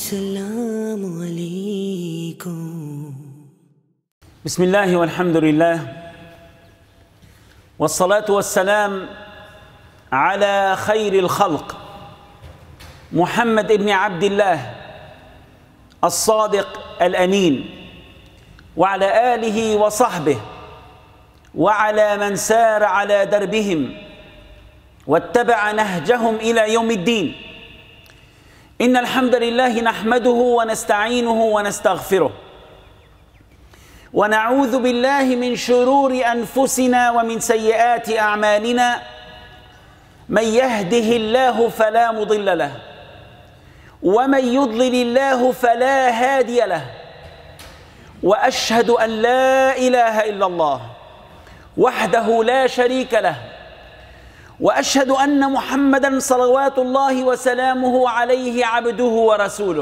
Assalamu alaikum. Bismillah walhamdulillah wassalatu wassalam ala khayril khalq Muhammad ibn Abdullah as-Sadiq al-Amin wa ala alihi wa sahbihi wa ala man sara ala darbihim wattaba'a nahjahum ila yawmiddin. Inna alhamdulillahi nahmaduhu wa nasta'inuhu wa nastaghfiruh wa na'udhu billahi min shururi anfusina wa min sayyiati a'malina man yahdihillahu fala mudilla lahu wa man yudlilillahu fala hadiya lahu wa ashhadu an la ilaha illallah wahdahu la sharika lahu وأشهد أن محمدًا صلوات الله وسلامه عليه عبده ورسوله.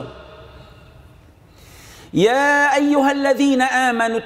يا أيها الذين آمنوا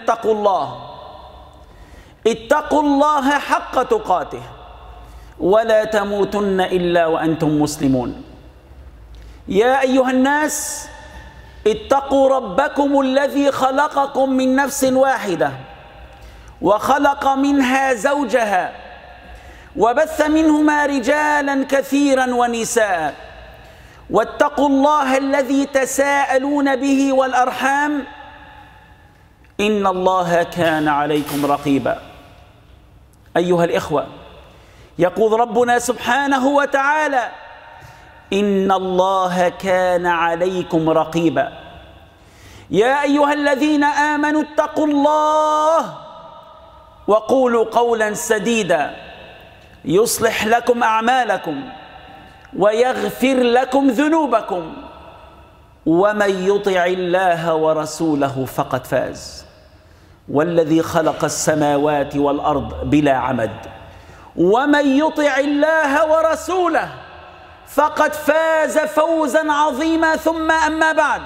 اتقوا الله حق تقاته ولا تموتن إلا وأنتم مسلمون. يا أيها الناس اتقوا ربكم الذي خلقكم من نفس واحدة وخلق منها زوجها وبث منهما رجالا كثيرا ونساء واتقوا الله الذي تساءلون به والأرحام إن الله كان عليكم رقيبا. أيها الإخوة، يقول ربنا سبحانه وتعالى إن الله كان عليكم رقيبا. يا أيها الذين آمنوا اتقوا الله وقولوا قولا سديدا يصلح لكم أعمالكم ويغفر لكم ذنوبكم ومن يطع الله ورسوله فقد فاز. والذي خلق السماوات والأرض بلا عمد ومن يطع الله ورسوله فقد فاز فوزا عظيما. ثم أما بعد.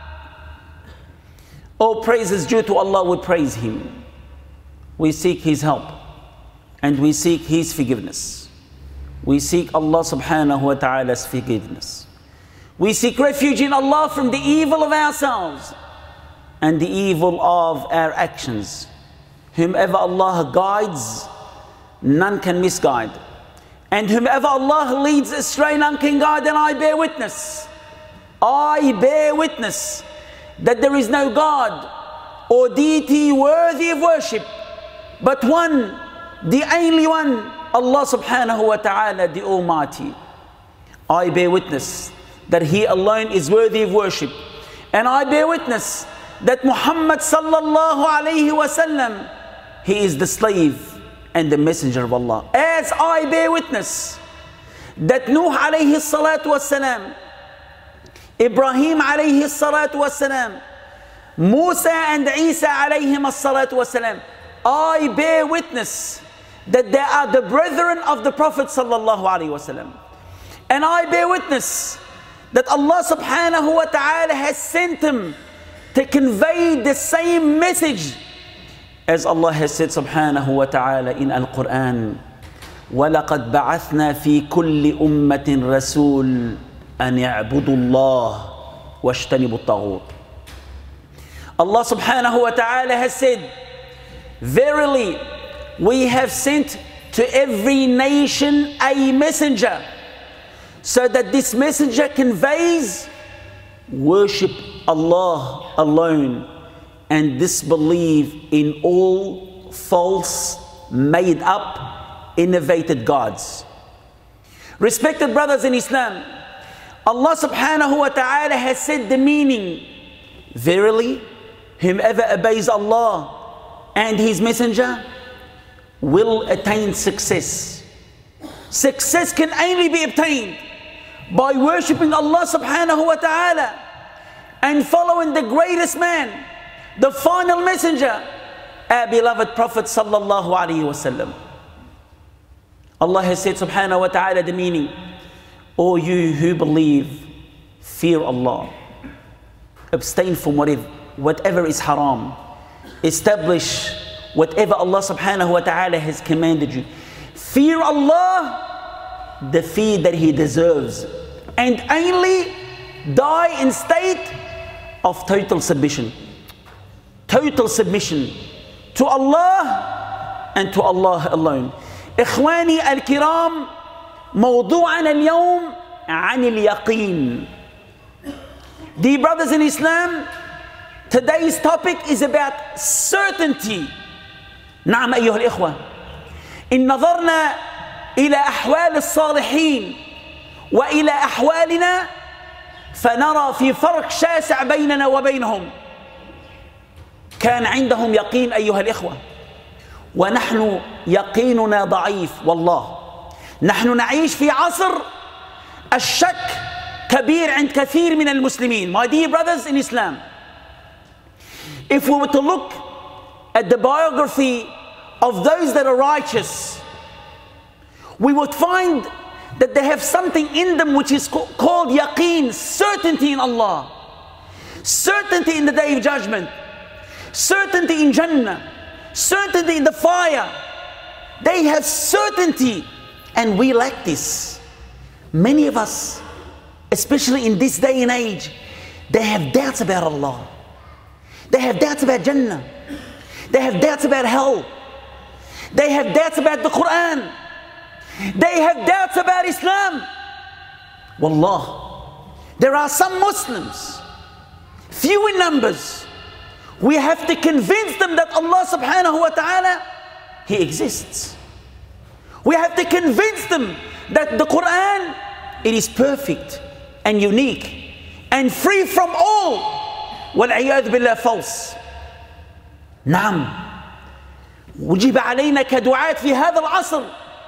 All praise is due to Allah. We praise Him, we seek His help, and we seek His forgiveness. We seek Allah subhanahu wa ta'ala's forgiveness. We seek refuge in Allah from the evil of ourselves and the evil of our actions. Whomever Allah guides, none can misguide. And whomever Allah leads astray, none can guide. And I bear witness that there is no God or deity worthy of worship but one, the only one, Allah subhanahu wa ta'ala, the Almighty. I bear witness that He alone is worthy of worship. And I bear witness that Muhammad sallallahu alayhi wa sallam, he is the slave and the messenger of Allah. As I bear witness that Nuh alayhi salatu wassalam, Ibrahim alayhi salatu wassalam, Musa and Isa alayhim salatu wassalam, I bear witness that they are the brethren of the Prophet sallallahu alaihi wasallam. And I bear witness that Allah subhanahu wa ta'ala has sent them to convey the same message as Allah has said subhanahu wa ta'ala in Al-Quran. وَلَقَدْ بَعَثْنَا فِي كُلِّ أُمَّةٍ رَسُولٍ أَنْ يَعْبُدُوا اللَّهَ وَاجْتَنِبُوا الطَّاغُوتَ. Allah subhanahu wa ta'ala has said, verily, we have sent to every nation a messenger, so that this messenger conveys worship Allah alone and disbelieve in all false, made up, innovated gods. Respected brothers in Islam, Allah subhanahu wa ta'ala has said the meaning, verily, whomever obeys Allah and His messenger will attain success. Success can only be obtained by worshipping Allah subhanahu wa ta'ala and following the greatest man, the final messenger, our beloved Prophet sallallahu alaihi wasallam. Allah has said subhanahu wa ta'ala the meaning, O you who believe, fear Allah, abstain from whatever is haram, establish whatever Allah subhanahu wa ta'ala has commanded you. Fear Allah, the fear that He deserves, and only die in state of total submission. Total submission to Allah and to Allah alone. إخواني الكرام، موضوعنا اليوم عن اليقين. Dear brothers in Islam, today's topic is about certainty. نعم أيها الإخوة، إن نظرنا إلى أحوال الصالحين وإلى أحوالنا فنرى في فرق شاسع بيننا وبينهم. كان عندهم يقين أيها الإخوة، ونحن يقيننا ضعيف. والله نحن نعيش في عصر الشك كبير عند كثير من المسلمين. My dear brothers in Islam, if we were to look at the biography of those that are righteous, we would find that they have something in them which is called yaqeen, certainty in Allah, certainty in the day of judgment, certainty in Jannah, certainty in the fire. They have certainty, and we lack this. Many of us, especially in this day and age, they have doubts about Allah. They have doubts about Jannah. They have doubts about hell. They have doubts about the Quran. They have doubts about Islam. Wallah, there are some Muslims, few in numbers, we have to convince them that Allah subhanahu wa ta'ala, He exists. We have to convince them that the Quran, it is perfect and unique and free from all والعياذ بالله false. نعم، وجب علينا كدعاة في هذا العصر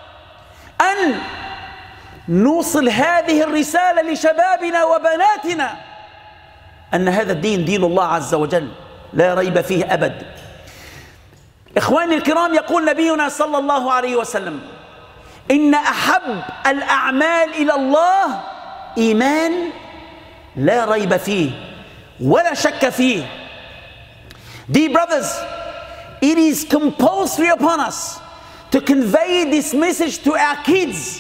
أن نوصل هذه الرسالة لشبابنا وبناتنا أن هذا الدين دين الله عز وجل لا ريب فيه أبد. إخواني الكرام، يقول نبينا صلى الله عليه وسلم: إن أحب الأعمال إلى الله إيمان لا ريب فيه ولا شك فيه. Dear brothers, it is compulsory upon us to convey this message to our kids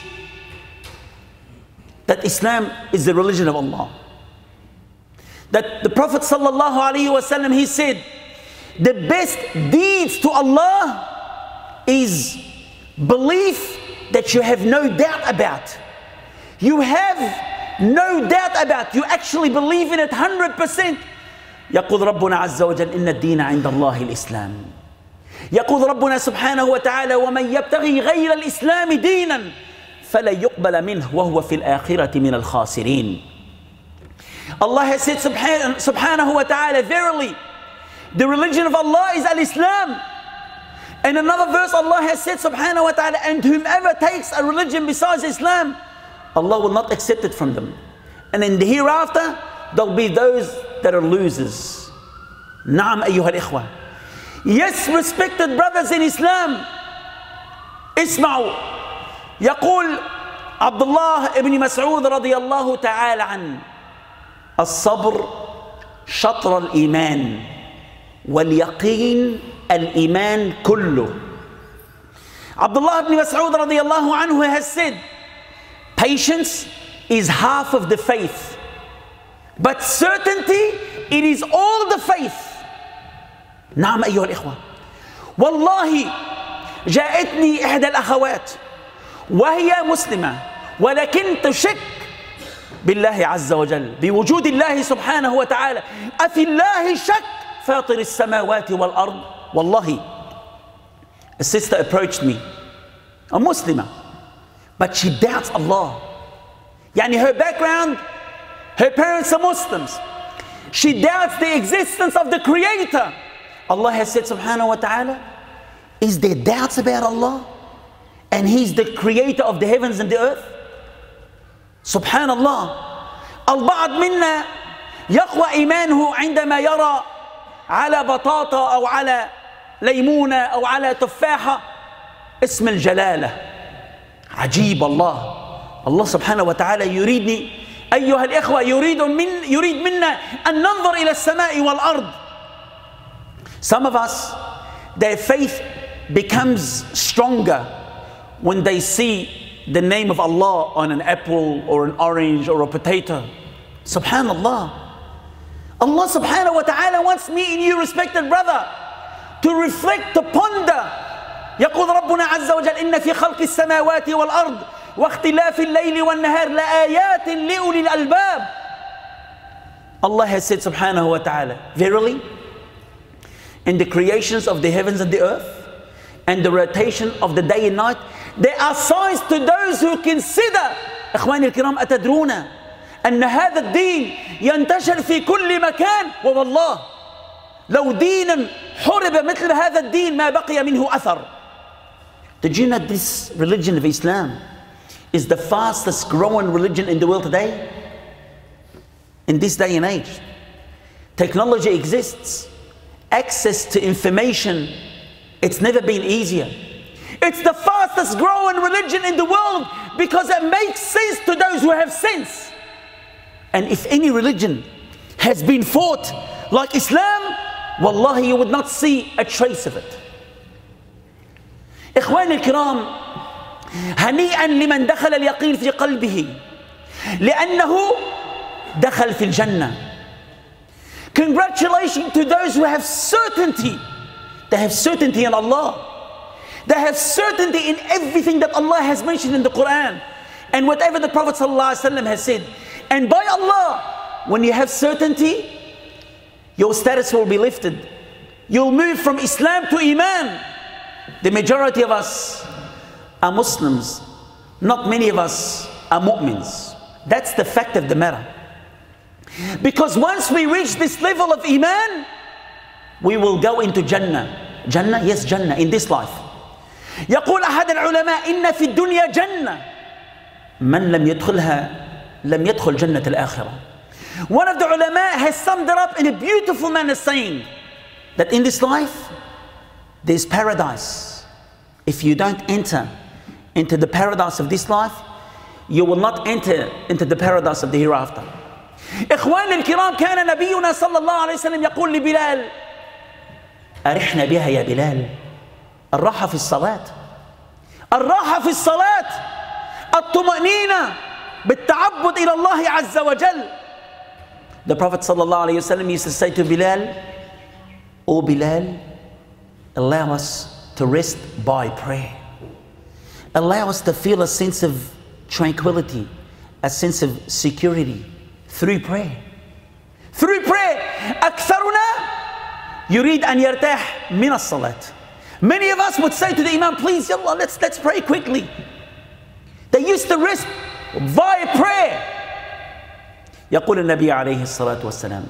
that Islam is the religion of Allah. That the Prophet sallallahu alaihi wasallam, he said, the best deeds to Allah is belief that you have no doubt about. You have no doubt about. You actually believe in it 100%. يقول ربنا عز وجل إن الدين عند الله الإسلام. يقول ربنا سبحانه وتعالى: ومن يبتغي غير الإسلام دينا فلن يقبل منه وهو في الآخرة من الخاسرين. Allah has said subhanahu wa ta'ala, verily the religion of Allah is al-Islam. In another verse Allah has said subhanahu wa ta'ala, and whomever takes a religion besides Islam, Allah will not accept it from them. And in the hereafter there'll be those that are losers. Naam ayyuha al-ikhwa. Yes, respected brothers in Islam, اسمعوا. يقول عبد الله ابن مسعود رضي الله تعالى عنه: الصبر شطر الإيمان واليقين الإيمان كله. Abdullah ibn Mas'ud radiallahu anhu has said, patience is half of the faith, but certainty, it is all the faith. نعم أيها الإخوة، والله جاءتني إحدى الأخوات وهي مسلمة ولكن تشك بالله عز وجل، بوجود الله سبحانه وتعالى. أفي الله شك فاطر السماوات والأرض. Wallahi, a sister approached me, a Muslimah, but she doubts Allah. Yani her background, her parents are Muslims. She doubts the existence of the Creator. Allah has said subhanahu wa ta'ala, is there doubts about Allah? And He's the Creator of the heavens and the earth? Subhanallah. البعض منا يقوى إيمانه عندما يرى على بطاطا أو على ليمونة أو على تفاحة اسم الجلالة. عجيب الله. الله سبحانه وتعالى يريدني أيها الإخوة، يريد منا أن ننظر إلى السماء والأرض. Some of us, their faith becomes stronger when they see the name of Allah on an apple or an orange or a potato. Subhanallah. Allah subhanahu wa ta'ala wants me and you, respected brother, to reflect, to ponder. يقول ربنا عز وجل إن في خلق السماوات والأرض واختلاف الليل والنهار لآيات لأولي الألباب. Allah has said subhanahu wa ta'ala, verily, in the creations of the heavens and the earth and the rotation of the day and night, there are signs to those who consider. إخواني الكرام أتدرون أن هذا الدين ينتشر في كل مكان؟ والله لو دين حرب مثل هذا الدين ما بقي منه أثر. Did you know this religion of Islam is the fastest growing religion in the world today? In this day and age, technology exists, access to information, it's never been easier. It's the fastest growing religion in the world because it makes sense to those who have sense. And if any religion has been fought like Islam, wallahi you would not see a trace of it. إخواني الكرام هنيئا لمن دخل اليقين في قلبه لأنه دخل في الجنة. Congratulations to those who have certainty. They have certainty in Allah. They have certainty in everything that Allah has mentioned in the Quran and whatever the Prophet ﷺ has said. And by Allah, when you have certainty, your status will be lifted. You'll move from Islam to Iman. The majority of us are Muslims. Not many of us are mu'mins. That's the fact of the matter. Because once we reach this level of Iman, we will go into Jannah. Jannah? Yes, Jannah, in this life. يقول أحد العلماء إن في الدنيا جنة من لم يدخلها لم يدخل جنة الآخرة. One of the ulama has summed it up in a beautiful manner, saying that in this life there's paradise. If you don't enter into the paradise of this life, you will not enter into the paradise of the hereafter. إخواني الكرام كان نبينا صلى الله عليه وسلم يقول لبلال أرحنا بها يا بلال. الراحة في الصلاة. الراحة في الصلاة. الطمأنينة بالتعبد إلى الله عز وجل. The Prophet صلى الله عليه وسلم used to say to Bilal, O Bilal, allow us to rest by prayer. Allow us to feel a sense of tranquility, a sense of security through prayer. Through prayer. أكثرنا يريد أن يرتاح من الصلاة. Many of us would say to the Imam, please, yallah, let's pray quickly. They used to rest via prayer. يقول النبي عليه الصلاة والسلام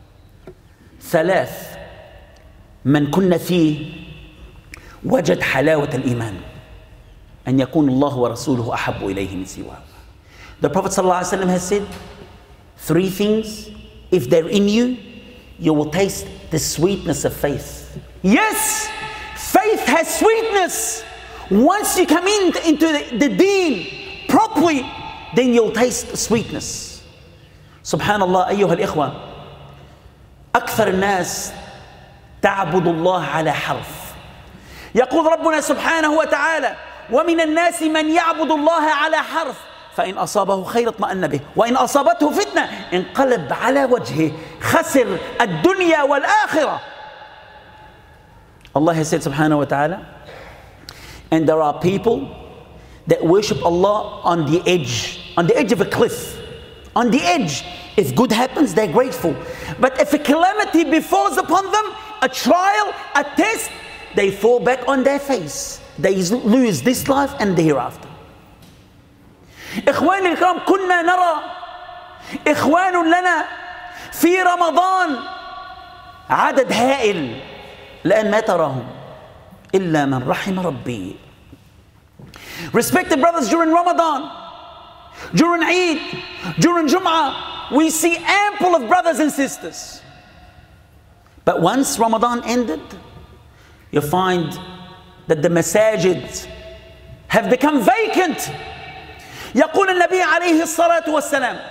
ثلاث من كن فيه وجد حلاوة الإيمان أن يكون الله ورسوله أحب إليه من سواه. The Prophet ﷺ has said, three things, if they're in you, you will taste the sweetness of faith. Yes, faith has sweetness. Once you come into the deen properly, then you'll taste sweetness. Subhanallah, أيها الإخوة, أكثر الناس تعبد الله على حرف. يقول ربنا سبحانه وتعالى ومن الناس من يعبد الله على حرف فإن أصابه خير اطمأن به وإن أصابته فتنة انقلب على وجهه خسر الدنيا والآخرة. Allah has said subhanahu wa ta'ala, and there are people that worship Allah on the edge of a cliff, on the edge. If good happens, they're grateful. But if a calamity befalls upon them, a trial, a test, they fall back on their face. They lose this life and the hereafter. إخواني الكرام كنا نرى إخوان لنا في رمضان عدد هائل لأن ما تراهم إلا من رحم ربي. Respected brothers, during Ramadan, during Eid, during Jum'ah, we see ample of brothers and sisters. But once Ramadan ended, you find that the masajid have become vacant. يقول النبي عليه الصلاة والسلام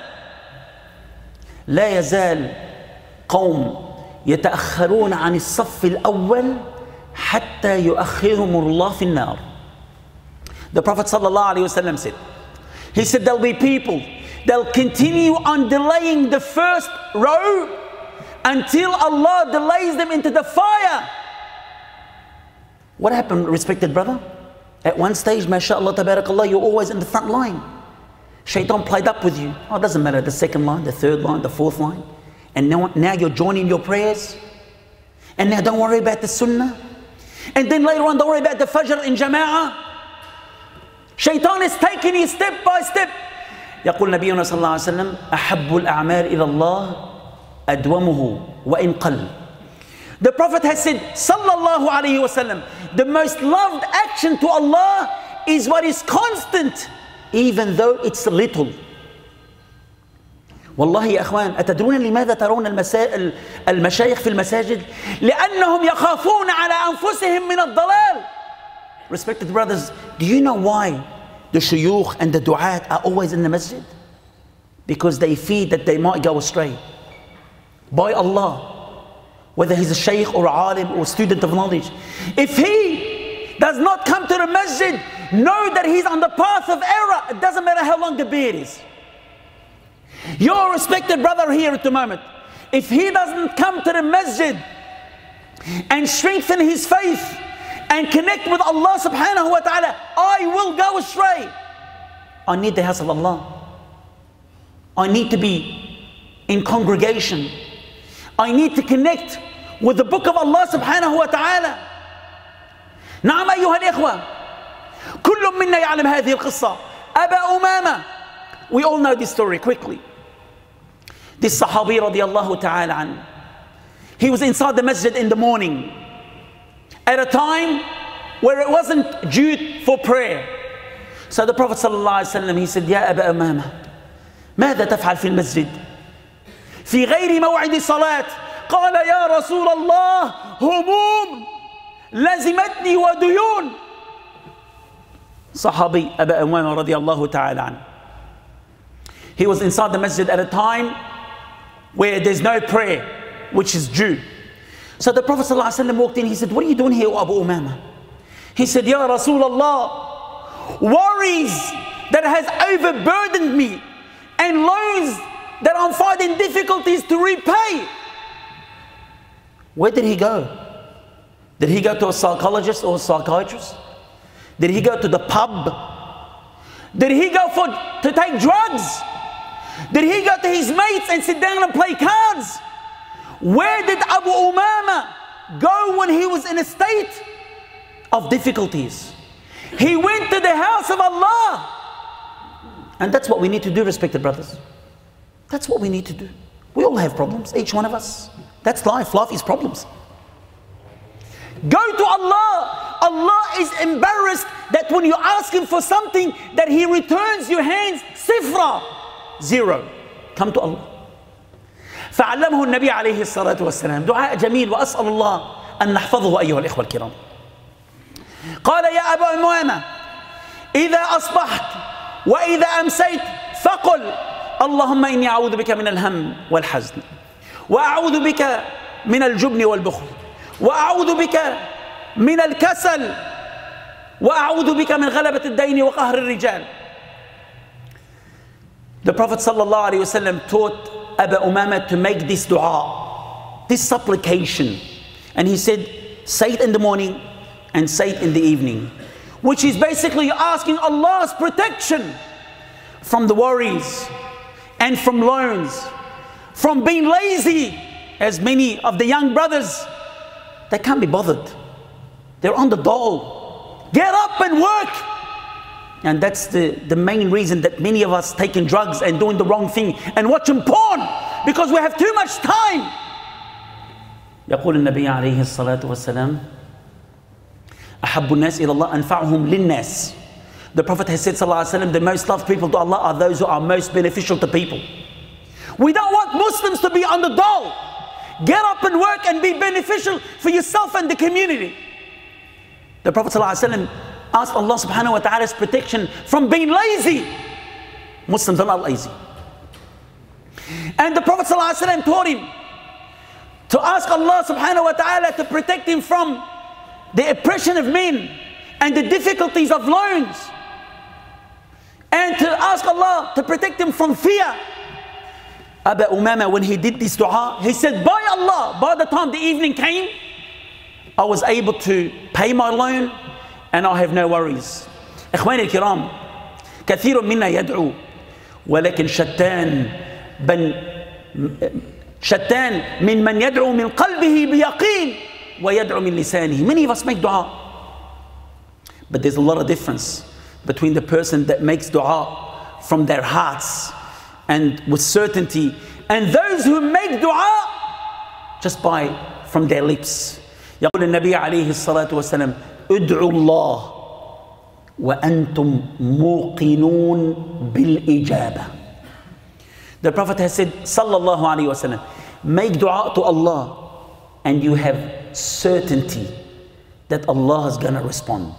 لا يزال قوم يتأخرون عن الصف الأول حتى يؤخرهم الله في النار. The Prophet sallallahu alaihi wasallam said, he said there'll be people they'll continue on delaying the first row until Allah delays them into the fire. What happened, respected brother? At one stage, mashallah, tabarakallah, you're always in the front line. Shaitan played up with you. Oh, it doesn't matter, the second line, the third line, the fourth line. And now you're joining your prayers. And now don't worry about the sunnah. And then later on, don't worry about the fajr in jama'ah. Shaitan is taking you step by step. يقول نبينا صلى الله عليه وسلم أحب الأعمال إلى الله أدومه وإن قل. The Prophet has said, sallallahu alayhi wasallam, the most loved action to Allah is what is constant, even though it's little. والله يا أخوان أتدرون لماذا ترون المشايخ في المساجد؟ لأنهم يخافون على أنفسهم من الضلال. Respected brothers, do you know why the shuyukh and the du'at are always in the masjid? Because they fear that they might go astray. By Allah. Whether he's a shaykh or a alim or a student of knowledge. If he does not come to the masjid, know that he's on the path of error. It doesn't matter how long the beard is. Your respected brother here at the moment, if he doesn't come to the masjid and strengthen his faith and connect with Allah subhanahu wa ta'ala, I will go astray. I need the house of Allah. I need to be in congregation. I need to connect with the book of Allah subhanahu wa ta'ala. نعم أيها الإخوة كل منا يعلم هذه القصة. أبا أمامة, we all know this story quickly. This Sahabi radiallahu ta'ala an, he was inside the masjid in the morning at a time where it wasn't due for prayer. So the Prophet sallallahu alayhi wa sallam, he said, يا أبا أمامة ماذا تفعل في المسجد في غير موعد الصلاة؟ قال يا رسول الله هموم لزمتني وديون. Sahabi Abu Umama radiallahu ta'ala an, he was inside the masjid at a time where there's no prayer, which is due. So the Prophet sallallahu alaihi wasallam walked in. He said, what are you doing here, Abu Umama? He said, Ya Rasulullah, worries that has overburdened me and loans that I'm finding difficulties to repay. Where did he go? Did he go to a psychologist or a psychiatrist? Did he go to the pub? Did he go to take drugs? Did he go to his mates and sit down and play cards? Where did Abu Umama go when he was in a state of difficulties? He went to the house of Allah. And that's what we need to do, respected brothers. That's what we need to do. We all have problems, each one of us. That's life. Life is problems. Go to Allah. Allah is embarrassed that when you ask Him for something, that He returns your hands sifra, zero. Come to Allah. فعلمه النبي عليه الصلاة والسلام دعاء جميل وأسأل الله أن نحفظه أيها الإخوة الكرام. قال يا أبا أمامة إذا أصبحت وإذا أمسيت فقل اللهم إني أعوذ بك من الهم والحزن وأعوذ بك من الجبن والبخل وأعوذ بك من الكسل وأعوذ بك من غلبة الدين وقهر الرجال. The Prophet sallallahu alaihi wasallam taught Abu Umama to make this dua, this supplication, and he said, say it in the morning and say it in the evening, which is basically asking Allah's protection from the worries and from loans, from being lazy, as many of the young brothers, they can't be bothered. They're on the dole. Get up and work. And that's the main reason that many of us taking drugs and doing the wrong thing and watching porn, because we have too much time. يقول النبي عليه الصلاة والسلام أحب الناس إلى الله أنفعهم للناس. The Prophet has said sallallahu alaihi wasallam, the most loved people to Allah are those who are most beneficial to people. We don't want Muslims to be on the dole. Get up and work and be beneficial for yourself and the community. The Prophet sallallahu alaihi wasallam asked Allah subhanahu wa ta'ala's protection from being lazy. Muslims are not lazy. And the Prophet sallallahu alaihi wasallam taught him to ask Allah subhanahu wa ta'ala to protect him from the oppression of men and the difficulties of loans. and to ask Allah to protect him from fear. Abu Umama, when he did this dua, he said, by Allah, by the time the evening came, I was able to pay my loan and I have no worries. إخواني الكرام، كثير منا يدعو ولكن شتان من يدعو من قلبه بيقين ويدعو من لسانه. Many of us make dua, but there's a lot of difference between the person that makes dua from their hearts and with certainty, and those who make dua just from their lips. يقول النبي عليه الصلاة والسلام ادعوا الله وأنتم موقنون بالإجابة. The Prophet has said, sallallahu alayhi wa sallam, make dua to Allah and you have certainty that Allah is going to respond.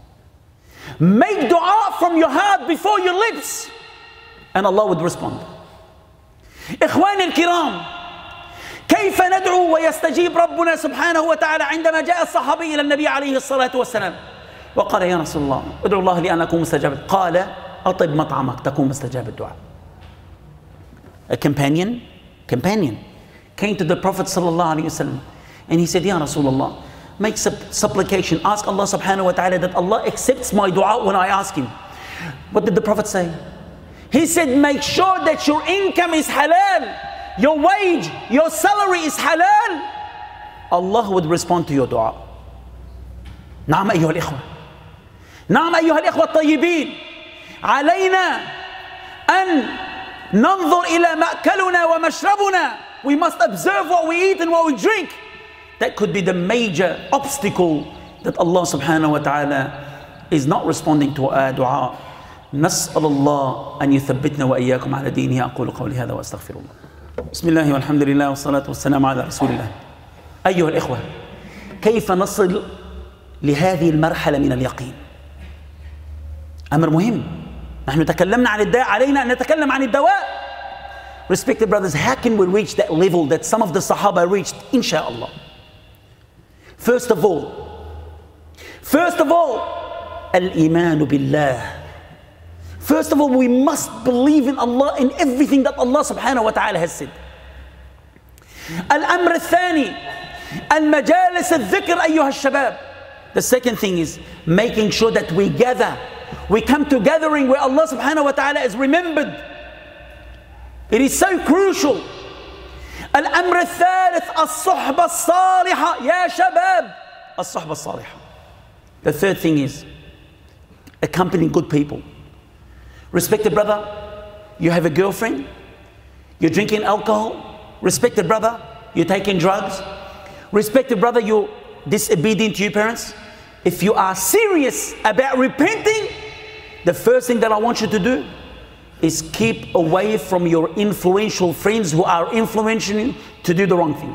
Make dua from your heart before your lips and Allah would respond. إخواني الكرام، كيف ندعو ويستجيب ربنا سبحانه وتعالى عندما جاء الصحابي إلى النبي عليه الصلاة والسلام وقال يا رسول الله ادعو الله لي أن أكون مستجاب، قال أطب مطعمك تكون مستجاب الدعاء. A companion came to the Prophet sallallahu alaihi wasallam and he said, Ya Rasulullah, make supplication, ask Allah subhanahu wa ta'ala that Allah accepts my dua when I ask him. What did the Prophet say? He said, make sure that your income is halal, your wage, your salary is halal. Allah would respond to your dua. نعم أيها الإخوة، نعم أيها الإخوة الطيبين، علينا أن ننظر إلى مأكلنا ومشربنا. We must observe what we eat and what we drink. That could be the major obstacle that Allah subhanahu wa ta'ala is not responding to our dua. نسأل الله أن يثبتنا وإياكم على دينه. أقول قولي هذا وأستغفر الله. بسم الله والحمد لله والصلاة والسلام على رسول الله. أيها الإخوة، كيف نصل لهذه المرحلة من اليقين؟ أمر مهم. نحن تكلمنا عن الداء، علينا أن نتكلم عن الدواء. Respected brothers, how can we reach that level that some of the Sahaba reached? Insha'Allah. First of all, al-iman billah. First of all, we must believe in Allah, in everything that Allah subhanahu wa ta'ala has said. Al-amr al-thani, al-majalis al-dhikr ayyuha al-shabab. The second thing is making sure that we gather. We come to gathering where Allah subhanahu wa ta'ala is remembered. It is so crucial. Al-amr al-thalith, as-suhba as-saliha. Ya shabab, as-suhba as-saliha. The third thing is accompanying good people. Respected brother, you have a girlfriend, you're drinking alcohol. Respected brother, you're taking drugs. Respected brother, you're disobedient to your parents. If you are serious about repenting, the first thing that I want you to do is keep away from your influential friends who are influencing you to do the wrong thing.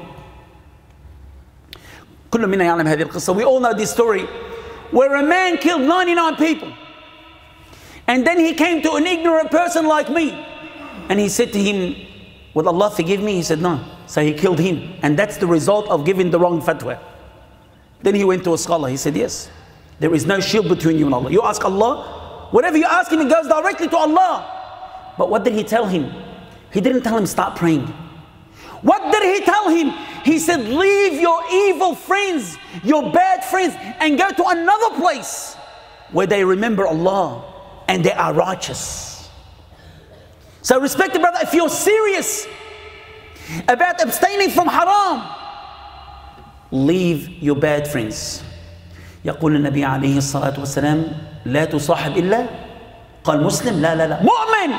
We all know this story where a man killed 99 people. And then he came to an ignorant person like me. And he said to him, will Allah forgive me? He said, no. So he killed him. And that's the result of giving the wrong fatwa. Then he went to a scholar. He said, yes, there is no shield between you and Allah. You ask Allah, whatever you ask him, it goes directly to Allah. But what did he tell him? He didn't tell him start praying. What did he tell him? He said, leave your evil friends, your bad friends, and go to another place where they remember Allah and they are righteous. So respected brother, if you're serious about abstaining from haram, leave your bad friends. يقول النبي عليه الصلاة والسلام لا تصاحب إلا قال مسلم لا مؤمن.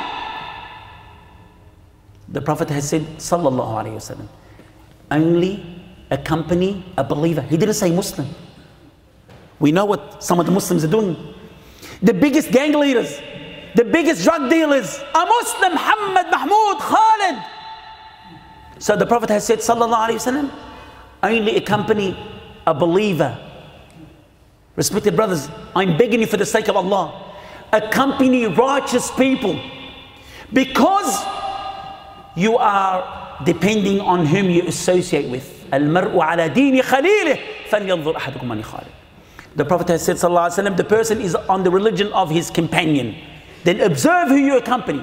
The Prophet has said sallallahu alayhi wa sallam, only accompany a believer. He didn't say Muslim. We know what some of the Muslims are doing. The biggest gang leaders, the biggest drug dealers, a Muslim, Muhammad, Mahmoud, Khalid. So the Prophet has said sallallahu alayhi wa sallam, only accompany a believer. Respected brothers, I'm begging you for the sake of Allah, accompany righteous people, because you are depending on whom you associate with. الْمَرْءُ عَلَى دِينِ خَلِيلِهِ فَلْيَنْظُرْ أَحَدُكُمْ مَنْ يُخَالِلُ. The Prophet has said sallallahu alaihi wasallam, the person is on the religion of his companion. then observe who you accompany.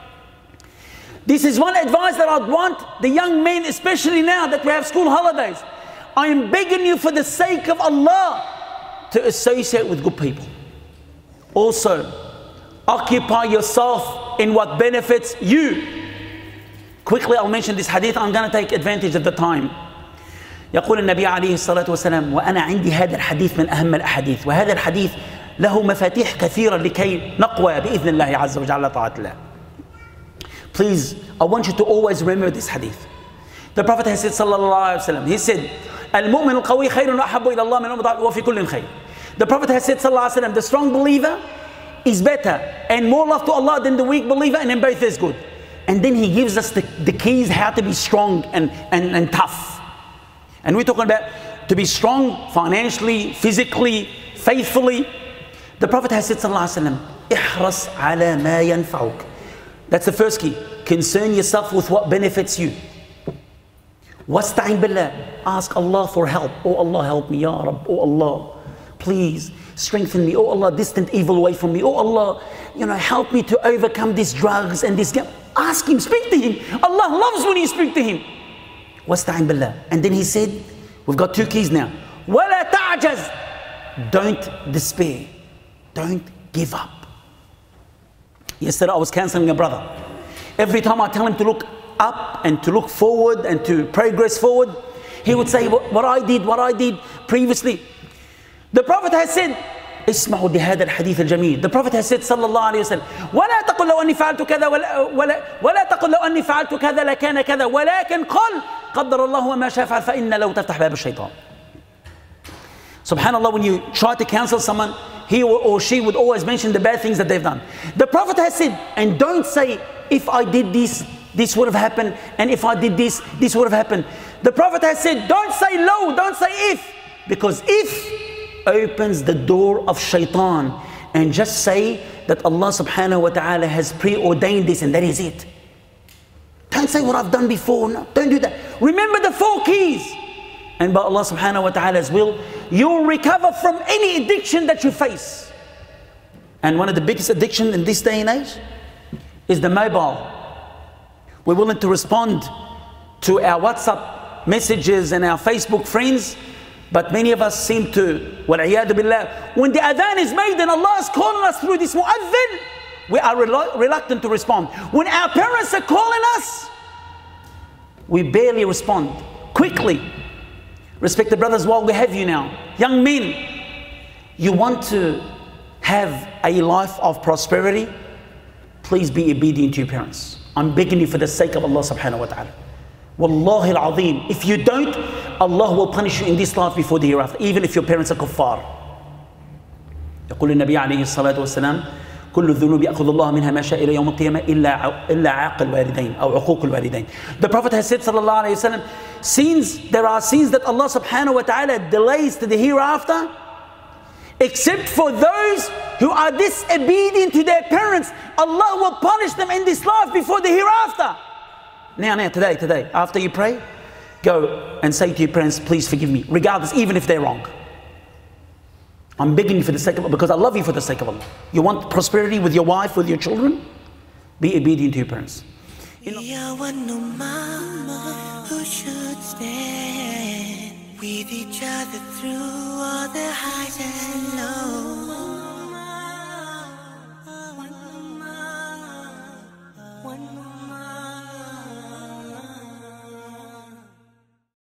This is one advice that I'd want the young men, especially now that we have school holidays. I am begging you for the sake of Allah to associate with good people. Also, occupy yourself in what benefits you. Quickly, I'll mention this hadith. I'm going to take advantage of the time. يقول النبي عليه الصلاة والسلام وأنا عندي هذا الحديث من أهم الأحاديث وهذا الحديث له مفاتيح كثيرة لكي نقوى بإذن الله عز وجل على طاعة الله. Please, I want you to always remember this hadith. The Prophet has said sallallahu alaihi wasallam, he said, المؤمن القوي خير وأحب إلى الله من المضاعف وفي كل خير. The Prophet has said sallallahu alaihi wasallam, the strong believer is better and more love to Allah than the weak believer, and in both is good. And then he gives us the keys how to be strong and tough. And we're talking about to be strong financially, physically, faithfully. The Prophet has said sallallahu alaihi wasallam, احرص على ما ينفعك. That's the first key. Concern yourself with what benefits you. Wasta'in billah. Ask Allah for help. Oh Allah, help me, Ya Rabb. Oh Allah, please strengthen me. Oh Allah, distant evil away from me. Oh Allah, help me to overcome these drugs and this. Ask Him, speak to Him. Allah loves when you speak to Him. Wasta'in billah. And then He said, we've got two keys now. وَلَا تَعْجَزْ. Don't despair. Don't give up. Yesterday I was counseling a brother. Every time I tell him to look up and to look forward and to progress forward, he would say what I did previously. The Prophet has said, اسمعوا لهذا الحديث الجميل. The Prophet has said صلى الله عليه وسلم, ولا تقل لو أني فعلت كذا ولا تقل لو أني فعلت كذا لكان كذا ولكن قل قدر الله وما شاء فعل فإن لو تفتح باب الشيطان. Subhanallah, when you try to counsel someone, he or she would always mention the bad things that they've done. The Prophet has said, and don't say, if I did this, this would have happened, and if I did this, this would have happened. The Prophet has said, don't say low, don't say if, because if opens the door of shaitan, and just say that Allah subhanahu wa ta'ala has preordained this and that is it. Don't say what I've done before, no, don't do that. Remember the four keys. And by Allah subhanahu wa ta'ala's will, you'll recover from any addiction that you face. And one of the biggest addictions in this day and age is the mobile. We're willing to respond to our WhatsApp messages and our Facebook friends, but many of us seem to, wal'iyadu billah, when the adhan is made and Allah is calling us through this mu'adhin, we are reluctant to respond. When our parents are calling us, we barely respond. Quickly. Respected brothers, while we have you now, young men, you want to have a life of prosperity, please be obedient to your parents. I'm begging you for the sake of Allah subhanahu wa ta'ala. Wallahi al-azim, if you don't, Allah will punish you in this life before the hereafter, even if your parents are kuffar. يقول النبي عليه الصلاة والسلام كل الذنوب يأخذ الله منها ما شاء إلى يوم القيامة إلا عاق الوالدين أو عقوق الوالدين. The Prophet has said sallallahu alayhi wa sallam, there are sins that Allah subhanahu wa ta'ala delays to the hereafter, except for those who are disobedient to their parents. Allah will punish them in this life before the hereafter. Now, today, after you pray, go and say to your parents, please forgive me, regardless, even if they're wrong. I'm begging you for the sake of Allah, because I love you for the sake of Allah. You want prosperity with your wife, with your children? Be obedient to your parents. We are one no mama who should stand with each other through all the highs and lows.